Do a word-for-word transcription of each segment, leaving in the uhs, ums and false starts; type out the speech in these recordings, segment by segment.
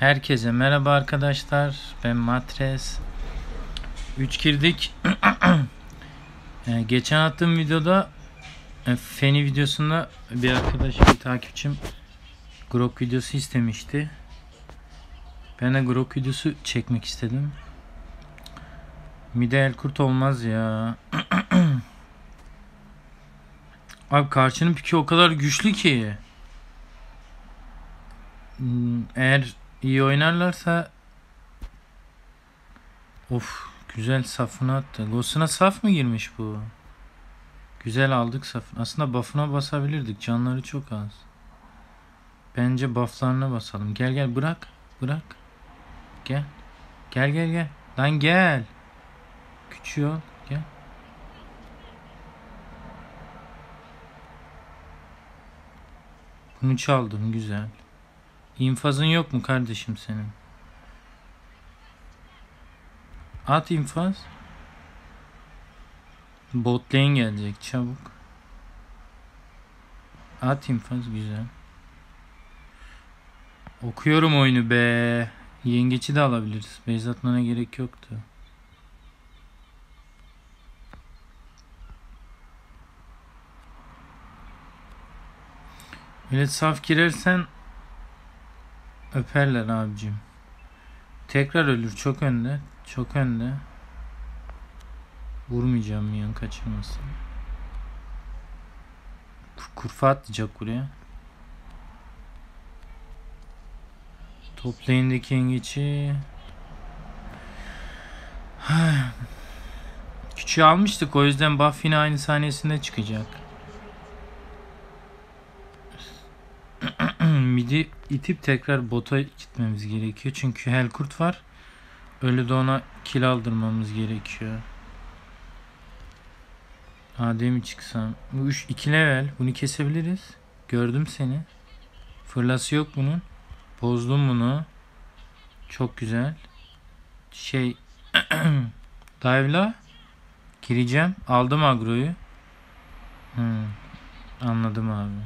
Herkese merhaba arkadaşlar. Ben Matres. üç girdik. Ee, geçen attığım videoda e, Feni videosunda bir arkadaş, bir takipçim Grok videosu istemişti. Ben de Grok videosu çekmek istedim. Mide el kurt olmaz ya. Abi karşının piki o kadar güçlü ki. Eğer iyi oynarlarsa, of, güzel safına attı. Ghost'una saf mı girmiş bu? Güzel aldık safını. Aslında buff'ına basabilirdik. Canları çok az. Bence buff'larına basalım. Gel gel, bırak. Bırak. Gel. Gel gel gel. Lan gel. Küçüğü ol. Gel. Bunu çaldım. Güzel. İnfazın yok mu kardeşim senin? At infaz. Bot lane gelecek. Çabuk. At infaz. Güzel. Okuyorum oyunu be. Yengeçi de alabiliriz. Base atmana gerek yoktu. Öyle saf girersen öperler abicim. Tekrar ölür. Çok önde. Çok önde. Vurmayacağım, minyon kaçırmasın. Kurfa atlayacak buraya. Top lane'deki yengeçi. Küçüğü almıştık, o yüzden buff yine aynı saniyesinde çıkacak. Midi itip tekrar bota gitmemiz gerekiyor. Çünkü Helkurt var. Öyle de ona kill aldırmamız gerekiyor. A D mi çıksam? Bu üç iki level. Bunu kesebiliriz. Gördüm seni. Fırlası yok bunun. Bozdum bunu. Çok güzel. Şey dive'la gireceğim. Aldım agroyu. Hmm, anladım abi.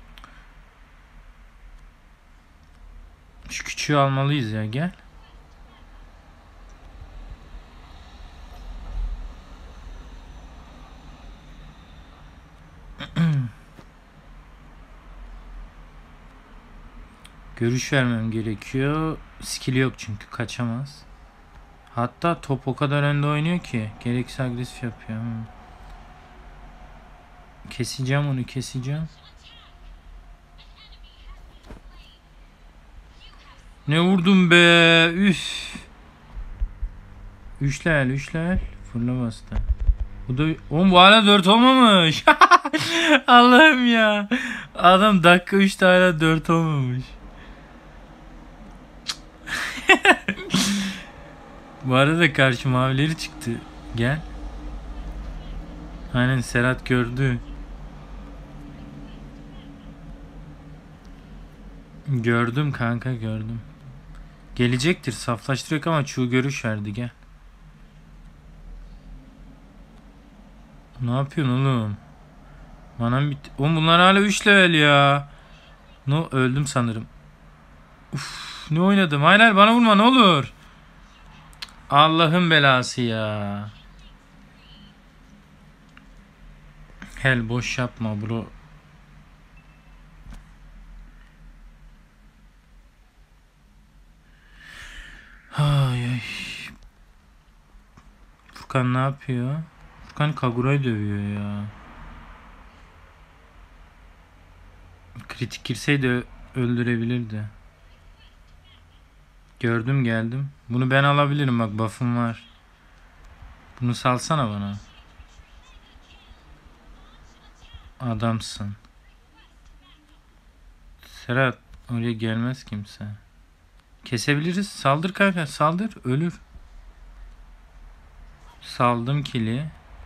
Şu küçüğü almalıyız ya, gel. Görüş vermem gerekiyor. Skill yok çünkü kaçamaz. Hatta top o kadar önde oynuyor ki gereksiz agresif yapıyor. Hmm. Keseceğim onu, keseceğim. Ne vurdum be, üf. Üçler üçler fırla bastı. Bu da oğlum, bu hala dört olmamış. Allah'ım ya. Adam dakika üçte hala dört olmamış. Bu arada karşı mavileri çıktı. Gel. Aynen, Serhat gördü. Gördüm kanka, gördüm. Gelecektir, saflaştırıyor ama çuğ görüş verdi, gel. Ne yapıyorsun oğlum? Bana bit. Oğlum bunlar hala üç level ya. No, öldüm sanırım. Uf, ne oynadım? Hayır hayır, bana vurma ne olur. Allah'ın belası ya. Hel, boş yapma bro. Ay ay. Furkan ne yapıyor? Furkan Kagura'yı dövüyor ya. Kritik girseydi öldürebilirdi. Gördüm, geldim. Bunu ben alabilirim, bak buff'ım var. Bunu salsana bana. Adamsın. Serhat, oraya gelmez kimse. Kesebiliriz. Saldır kanka, saldır, ölür. Saldım kili.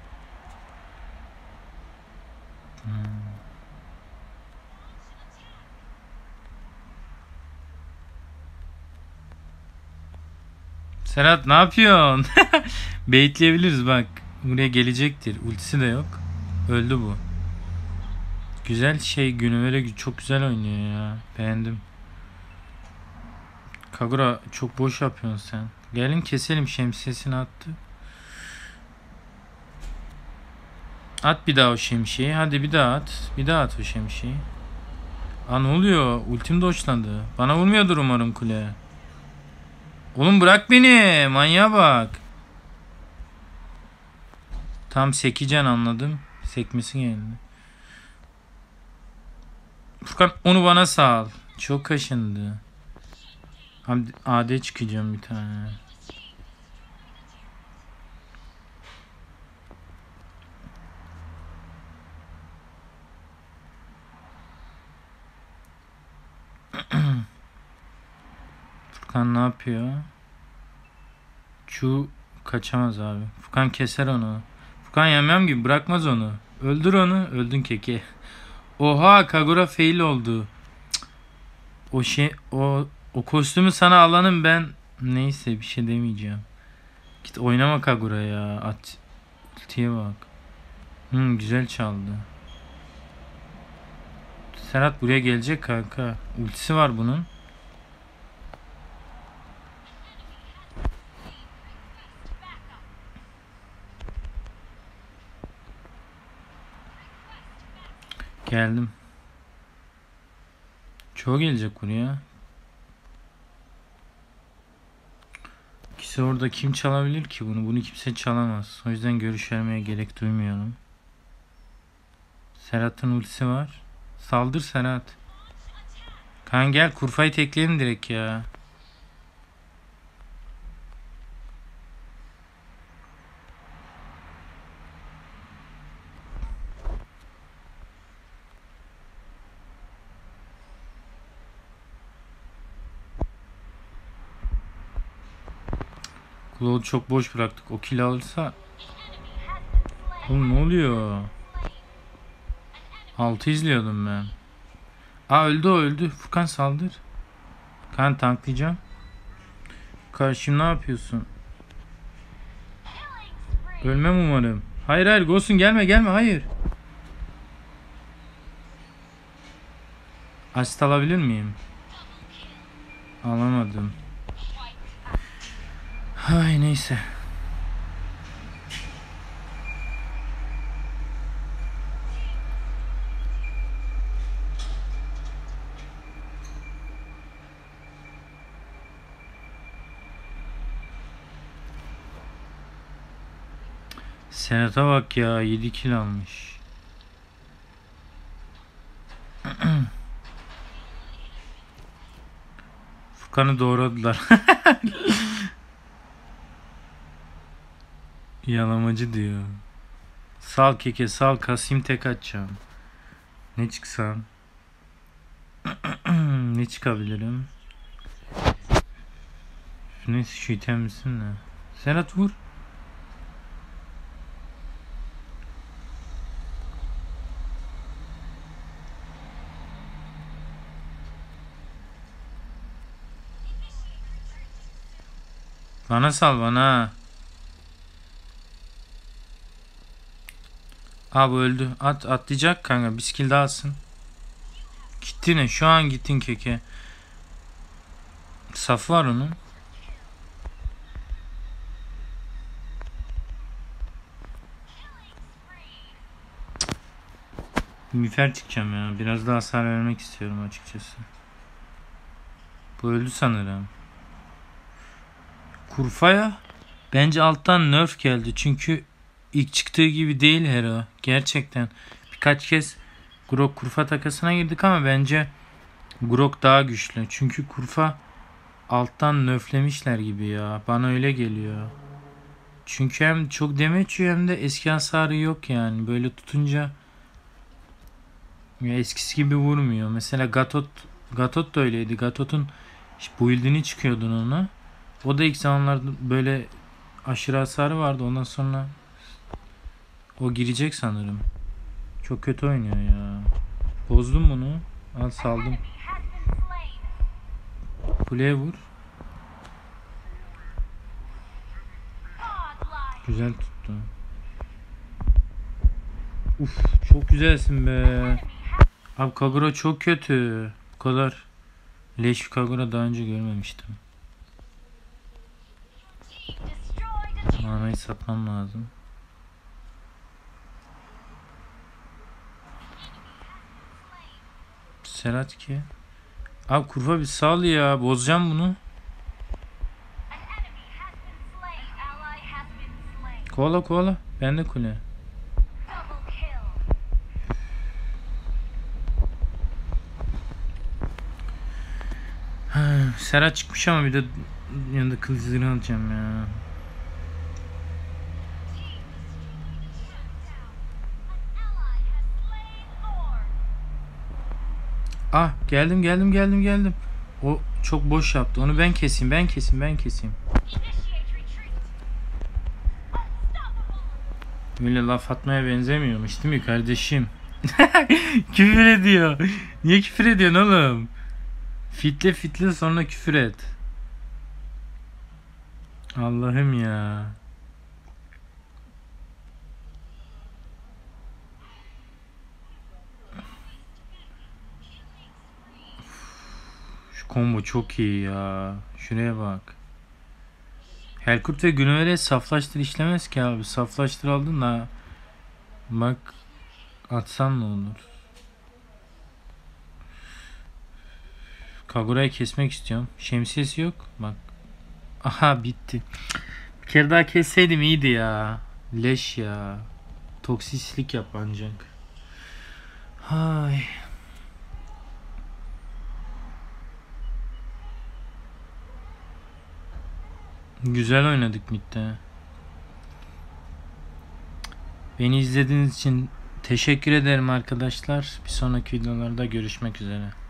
Hmm. Serhat ne yapıyorsun? Baitleyebiliriz bak. Buraya gelecektir. Ultisi de yok. Öldü bu. Güzel şey, Günüvere çok güzel oynuyor ya. Beğendim. Kagura çok boş yapıyorsun sen. Gelin keselim, şemsiyesini attı. At bir daha o şemsiyeyi. Hadi bir daha at. Bir daha at o şemsiyeyi. Aa ne oluyor? Ultim doçlandı. Bana vurmuyordur umarım kule. Oğlum bırak beni. Manyağa bak. Tam sekeceksin anladım. Sekmesi geldi. Furkan onu bana sal. Çok kaşındı. Abi A D çıkacağım bir tane. Furkan ne yapıyor? Şu kaçamaz abi. Furkan keser onu. Furkan yamyam gibi bırakmaz onu. Öldür onu. Öldün keke. Oha Kagura fail oldu. Cık. O şey o o kostümü sana alanım ben. Neyse bir şey demeyeceğim. Git oynama Kagura ya. At. Ultiye bak. Hmm, güzel çaldı. Serhat buraya gelecek kanka. Ultisi var bunun. Geldim. Çoğu gelecek buraya. İkisi orada, kim çalabilir ki bunu? Bunu kimse çalamaz. O yüzden görüş vermeye gerek duymuyorum. Serhat'ın ultisi var. Saldır Serhat. Kan gel kurfayı tekleyelim direkt ya. Claw'u çok boş bıraktık. O kill alırsa... Oğlum ne oluyor? altı izliyordum ben. Aa öldü o öldü. Furkan saldır. Kan tanklayacağım. Karşım ne yapıyorsun? Ölmem umarım. Hayır hayır Ghost'un gelme gelme hayır. Asist alabilir miyim? Alamadım. Hay neyse. Serhat'a bak ya, yedi kill almış. Furkan'ı doğradılar. Yalamacı diyor. Sal keke sal, Kasim tek atacağım. Ne çıksam? Ne çıkabilirim? Neyse şu item misin ne? Serhat vur. Bana sal bana. Abi öldü. At atlayacak kanka. Bir skill daha atsın. Gitti ne? Şu an gittin keke. Saf var onun. Mifer çıkacağım ya. Biraz daha hasar vermek istiyorum açıkçası. Bu öldü sanırım. Kurfaya bence alttan nerf geldi. Çünkü ilk çıktığı gibi değil Hera. Gerçekten. Birkaç kez Grok Kurfa takasına girdik ama bence Grok daha güçlü. Çünkü Kurfa alttan nerflemişler gibi ya. Bana öyle geliyor. Çünkü hem çok damage yiyor hem de eski hasarı yok yani. Böyle tutunca ya eskisi gibi vurmuyor. Mesela Gatot Gatot da öyleydi. Gatot'un build'ini çıkıyordun ona. O da ilk zamanlarda böyle aşırı hasarı vardı. Ondan sonra o girecek sanırım. Çok kötü oynuyor ya. Bozdum bunu. Al saldım. Kuleye vur. Güzel tuttu. Uf çok güzelsin be. Abi Kagura çok kötü. Bu kadar leş Kagura daha önce görmemiştim. Manayı satmam lazım. Serhat ki. Abi kurva bir sal ya. Bozacağım bunu. Kovala kovala. Ben de kule. Serhat çıkmış ama bir de yanında kılıcını alacağım ya. Ah geldim geldim geldim geldim. O çok boş yaptı. Onu ben keseyim ben keseyim ben keseyim. Öyle laf atmaya benzemiyormuş değil mi kardeşim? Küfür ediyor. Niye küfür ediyorsun oğlum? Fitle fitle sonra küfür et. Allah'ım ya. Şu combo çok iyi ya. Şuraya bak. Helkurt ve Güney'e saflaştır işlemez ki abi. Saflaştır aldın da. Bak. Atsan ne olur. Kagura'yı kesmek istiyorum. Şemsiyesi yok. Bak. Aha bitti. Bir kere daha kesseydim iyiydi ya. Leş ya. Toksislik yap ancak. Hay. Güzel oynadık midde. Beni izlediğiniz için teşekkür ederim arkadaşlar. Bir sonraki videolarda görüşmek üzere.